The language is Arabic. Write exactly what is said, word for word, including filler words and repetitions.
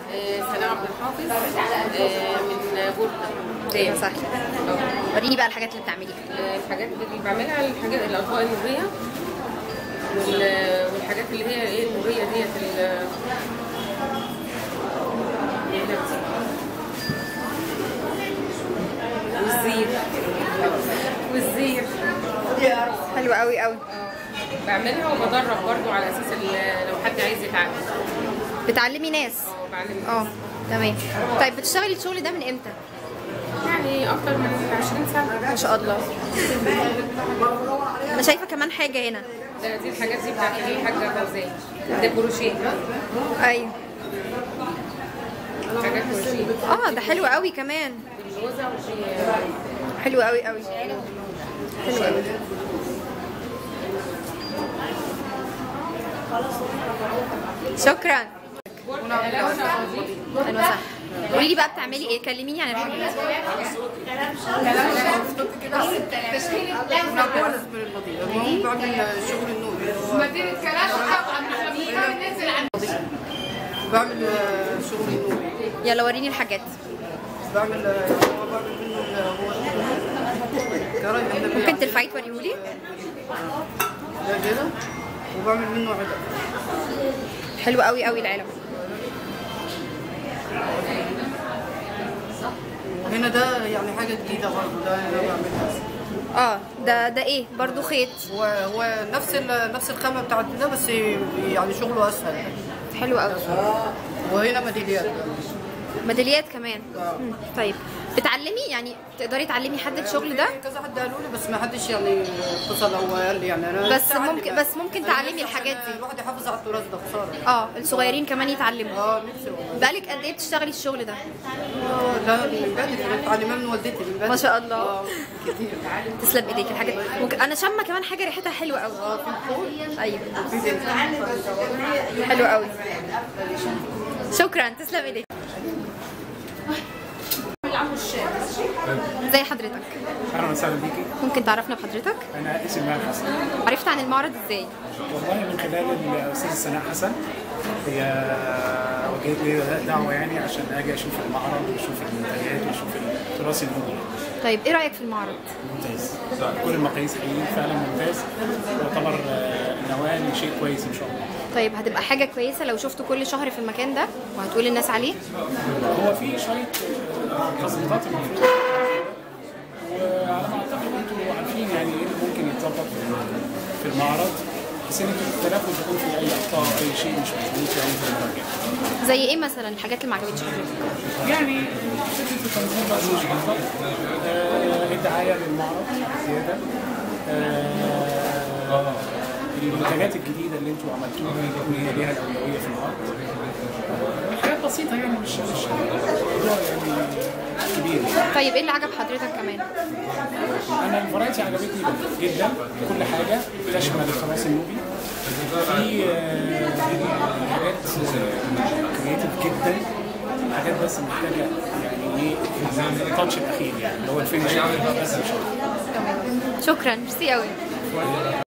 سناء عبد الحافظ آه، من بورتا. اهلا وسهلا. وريني بقى الحاجات اللي بتعمليها. الحاجات اللي بعملها الحاجات الاطباق النوبيه والحاجات اللي هي ايه النوبيه ديت والزير والزير حلوه قوي قوي. بعملها وبدرب برضو على اساس لو حد عايز يتعلم. بتعلمي ناس؟ اه بعلم. اه تمام. طيب بتشتغلي الشغل ده من امتى؟ يعني اكتر من عشرين سنه. ما شاء الله. انا شايفه كمان حاجه هنا. ده دي الحاجات دي بتاعت الحاجه فوزيه. ده بروشيه. ايوه حاجات بروشيه. اه ده حلو قوي كمان. الجوزه وفي حلو قوي قوي. حلو قوي. شكرا. اهلا وسهلا. قولي لي بقى بتعملي ايه؟ كلميني عن الحاجات. بعمل شغل النوبي. بعمل شغل النوبي. يلا وريني الحاجات. بعمل بعمل منه ممكن ترفعي توريهولي؟ ده كده وبعمل منه علب. حلو قوي قوي العلب. هنا ده يعني حاجه جديده برضه ده انا بعملها. اه ده ده ايه برضو خيط؟ هو هو نفس نفس الخامه بتاعت ده بس يعني شغله اسهل. حلو قوي. وهنا ميداليات. ميداليات كمان. مم. طيب بتعلمي يعني تقدري تعلمي حد الشغل ده؟ كذا حد قالوا لي بس ما حدش يعني اتصل او قال لي يعني انا بس ممكن بس ممكن تعلمي الحاجات دي. الواحد يحافظ على التراث ده خساره يعني. اه الصغيرين كمان يتعلموا. اه نفسي والله. بقالك قد ايه بتشتغلي الشغل ده؟ اه لا من بدري انا متعلمه من والدتي من بدري. ما شاء الله. اه كتير. تسلم ايديك الحاجات. ممكن انا شامه كمان حاجه ريحتها حلوه قوي. اه في الفول. ايوه في زيت. حلو قوي. شكرا تسلم ايديك. زي حضرتك. اهلا وسهلا بيكي. ممكن تعرفنا بحضرتك؟ انا اسمي ماهر حسن. عرفت عن المعرض ازاي؟ والله من خلال الاستاذه سناء حسن، هي وجهت لي دعوه يعني عشان اجي اشوف المعرض واشوف المنتجات واشوف التراث النوبي. طيب ايه رايك في المعرض؟ ممتاز. كل المقاييس حقيقي فعلا ممتاز. يعتبر نواه لشيء كويس ان شاء الله. طيب هتبقى حاجه كويسه لو شفتوا كل شهر في المكان ده وهتقول للناس عليه؟ هو في شويه تظبيطات المفروض، وعلى ما اعتقد انتوا عارفين يعني ايه اللي ممكن يتظبط في المعرض بس ان انتوا التنفس يكون في اي اخطاء او اي شيء مش مظبوط يعني في المراجعه. زي ايه مثلا الحاجات اللي ما عجبتش حضرتك؟ يعني فكره التنظيم بس مش افضل. آه الدعايه للمعرض زياده. آه المنتجات الجديده اللي انتوا عملتوها يكون هي ليها الاولويه في المعرض. حاجات بسيطه يعني مش مش موضوع يعني كبير. طيب ايه اللي عجب حضرتك كمان؟ انا الفرايتي عجبتني جدا. كل حاجه تشمل التراث النوبي. في حاجات كريتيف جدا. حاجات بس محتاجه يعني ايه التاتش الاخير يعني اللي هو الفينش بس. شكرا ميرسي قوي.